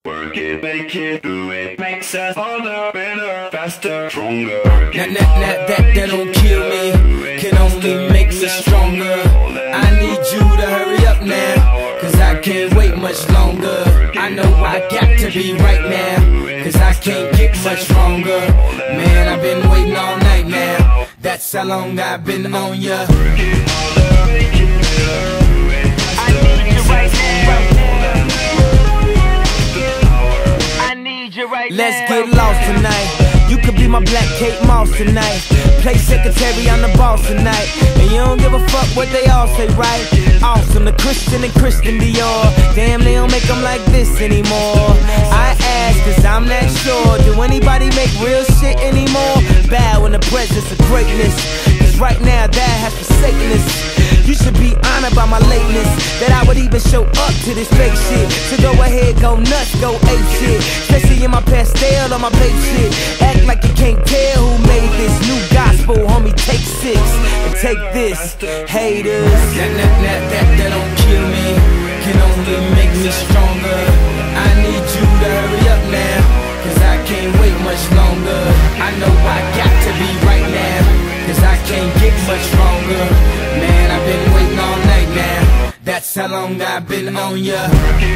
Work it, make it, do it, makes us harder, better, faster, stronger. That don't kill me, can only make me stronger. I need you to hurry up now, cause I can't wait much longer. I know I got to be right now, cause I can't get much stronger. Man, I've been waiting all night now, that's how long I've been on ya. Let's get lost tonight. You could be my black Kate Moss tonight. Play secretary, I'm the boss tonight. And you don't give a fuck what they all say, right? Awesome, the Christian and Christian Dior. Damn, they don't make them like this anymore. I ask, cause I'm not sure. Do anybody make real shit anymore? Bow in the presence of greatness, cause right now that has forsaken us. You should be honored by my lateness, that I would even show up to this fake shit. So go ahead, go nuts, go ape shit. Especially in my pastel on my babe shit. Act like you can't tell who made this new gospel, homie, take 6 and take this, haters. That don't kill me, can only make me stronger. I need you to hurry up now, cause I can't wait much longer. I know I got to be right now, cause I can't get much stronger. Man, I've been waiting all night now, that's how long I've been on ya.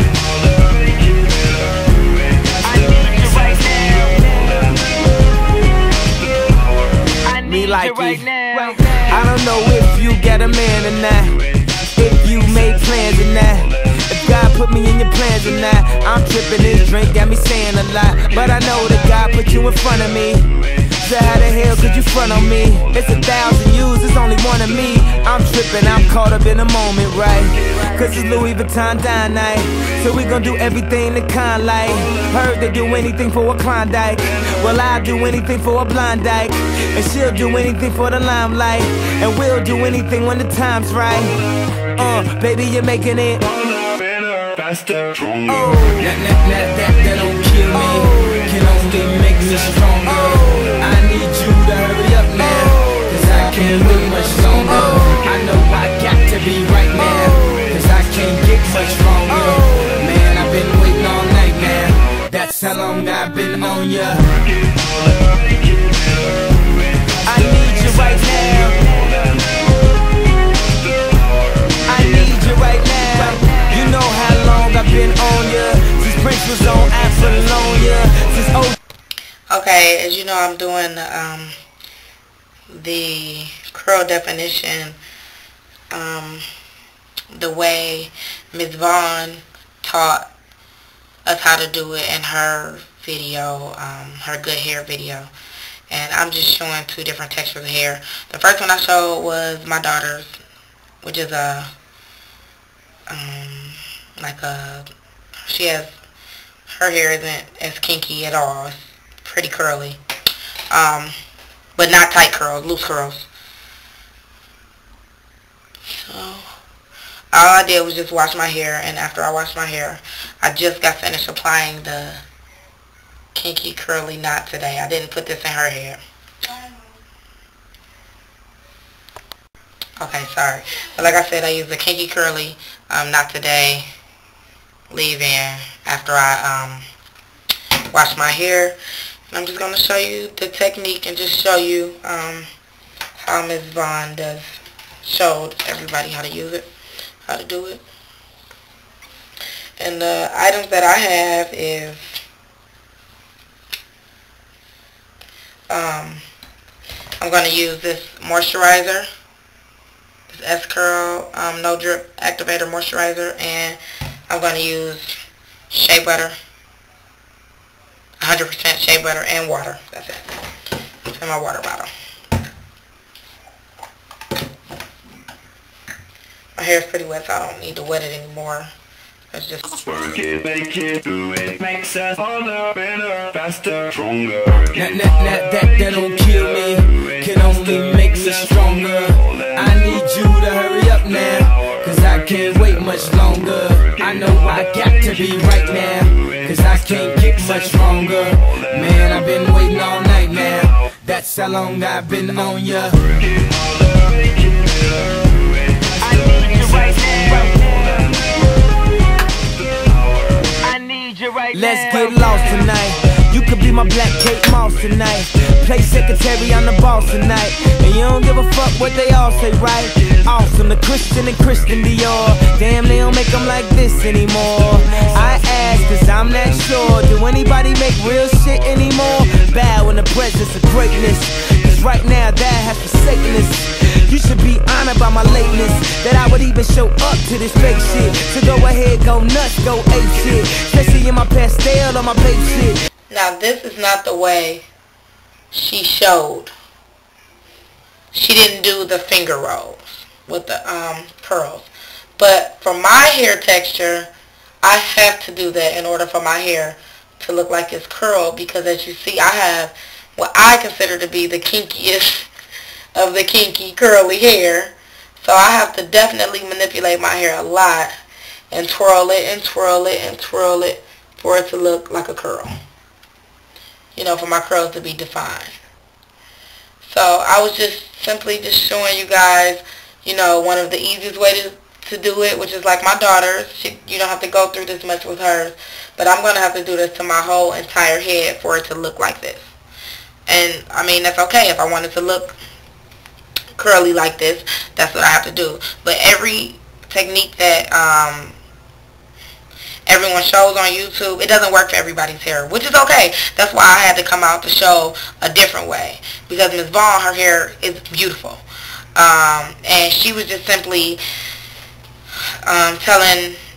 Me like you. I don't know if you got a man or not, if you made plans or not, if God put me in your plans or not. I'm tripping, this drink got me saying a lot, but I know that God put you in front of me. So how the hell could you front on me? It's 1,000 yous, it's only one of me. I'm tripping, I'm caught up in the moment, right? Cause it's Louis Vuitton dine night, so we gon' do everything the kind like. Heard they do anything for a Klondike, well I'll do anything for a blind dyke. And she'll do anything for the limelight, and we'll do anything when the time's right. Baby, you're making it Better, faster, stronger. That don't kill me, can only make me stronger. I need you to hurry up now, cause I can't wait much longer. I know I got to be right now, cause I can't get much stronger. Man, I've been waiting all night now, that's how long I've been on ya. I need you right now, I need you right now. You know how long I've been on ya, since Prince was on Apollonia, since Okay, as you know, I'm doing the curl definition the way Ms. Vaughn taught us how to do it in her video, her good hair video. And I'm just showing 2 different textures of hair. The first one I showed was my daughter's, which is a, she has, her hair isn't as kinky at all. It's pretty curly, but not tight curls, loose curls. So all I did was just wash my hair, and after I washed my hair, I just got finished applying the kinky curly knot today. I didn't put this in her hair. Okay, sorry. But like I said, I used the kinky curly knot today, leave-in, after I wash my hair. And I'm just going to show you the technique and just show you how Ms. Vaughn showed everybody how to use it, how to do it. And the items that I have is I'm going to use this moisturizer, this S-Curl No Drip Activator Moisturizer, and I'm going to use shea butter, 100% shea butter, and water. That's it. It's in my water bottle. My hair is pretty wet, so I don't need to wet it anymore. It's just work it, make it, do it, makes us harder, better, faster, stronger. That don't kill me, can only make me stronger. I need you to hurry up now, cause I can't wait much longer. I know I got to be right now, cause I can't get much stronger. Man, I've been waiting all night now, that's how long I've been on ya. I need you right now, I need you Let's get lost tonight. You could be my black Kate Moss tonight. Play secretary, I'm the boss tonight. And you don't give a fuck what they all say, right? Awesome, the Christian and Christian Dior. Damn, they don't make them like this anymore. I ask, cause I'm not sure. Do anybody make real shit anymore? Bow in the presence of greatness. Cause right now that has forsaken us. You should be honored by my lateness, that I would even show up to this fake shit. So go ahead, go nuts, go ape shit, especially in my pastel or my babe shit. Now this is not the way she showed. She didn't do the finger rolls with the curls. But for my hair texture, I have to do that in order for my hair to look like it's curled, because as you see, I have what I consider to be the kinkiest of the kinky curly hair. So I have to definitely manipulate my hair a lot and twirl it and twirl it and twirl it for it to look like a curl. You know, for my curls to be defined. So I was just simply just showing you guys, you know, one of the easiest ways to do it, which is like my daughter's. You don't have to go through this much with hers, but I'm going to have to do this to my whole entire head for it to look like this. And I mean, that's okay. If I want it to look curly like this, that's what I have to do. But every technique that everyone shows on YouTube, it doesn't work for everybody's hair, which is okay. That's why I had to come out to show a different way, because Ms. Vaughn, her hair is beautiful, and she was just simply telling